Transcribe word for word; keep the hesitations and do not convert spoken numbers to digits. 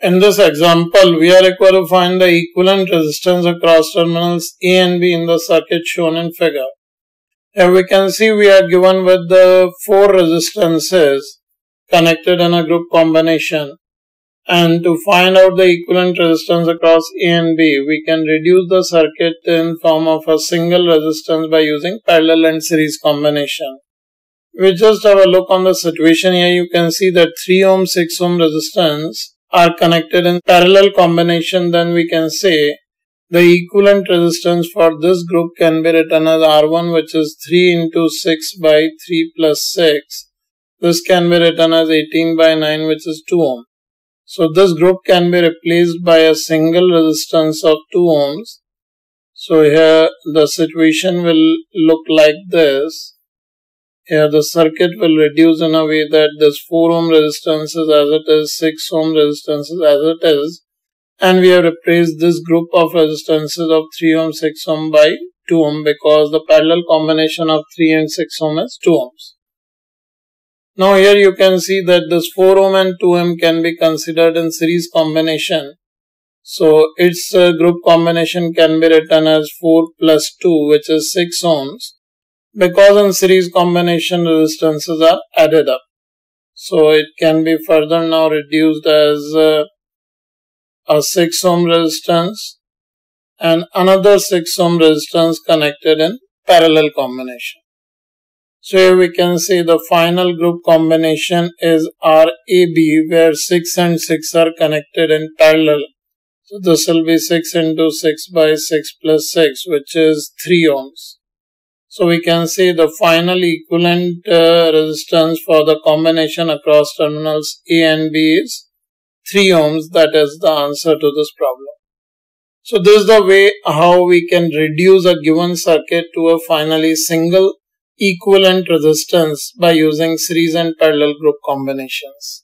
In this example, we are required to find the equivalent resistance across terminals A and B in the circuit shown in figure. Here we can see we are given with the four resistances connected in a group combination. And to find out the equivalent resistance across A and B, we can reduce the circuit in form of a single resistance by using parallel and series combination. We just have a look on the situation here. You can see that three ohm, six ohm resistance are connected in parallel combination. Then we can say the equivalent resistance for this group can be written as R one, which is three into six by three plus six. This can be written as eighteen by nine, which is two ohm. So this group can be replaced by a single resistance of two ohms. So here the situation will look like this. Here the circuit will reduce in a way that this four ohm resistance is as it is, six ohm resistance is as it is, and we have replaced this group of resistances of three ohm, six ohm by two ohm because the parallel combination of three and six ohm is two ohms. Now here you can see that this four ohm and two ohm can be considered in series combination. So its uh, group combination can be written as four plus two, which is six ohms, because in series combination resistances are added up. So it can be further now reduced as uh, a six ohm resistance and another six ohm resistance connected in parallel combination. So here we can say the final group combination is R A B, where six and six are connected in parallel. So this will be six into six by six plus six, which is three ohms. So we can say the final equivalent uh, resistance for the combination across terminals A and B is three ohms. That is the answer to this problem. So this is the way how we can reduce a given circuit to a finally single equivalent resistance by using series and parallel group combinations.